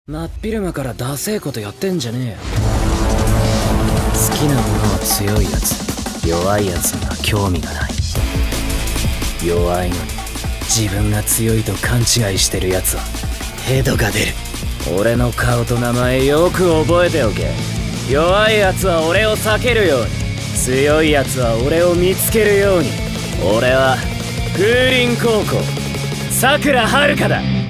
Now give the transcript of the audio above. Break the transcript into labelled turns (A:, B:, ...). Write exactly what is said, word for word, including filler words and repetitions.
A: 真っ昼間からダセえことやってんじゃねえよ。好きなものは強いやつ、弱いやつには興味がない。弱いのに自分が強いと勘違いしてるやつはヘドが出る。俺の顔と名前よく覚えておけ。弱いやつは俺を避けるように、強いやつは俺を見つけるように。俺は風林高校さくらはるかだ。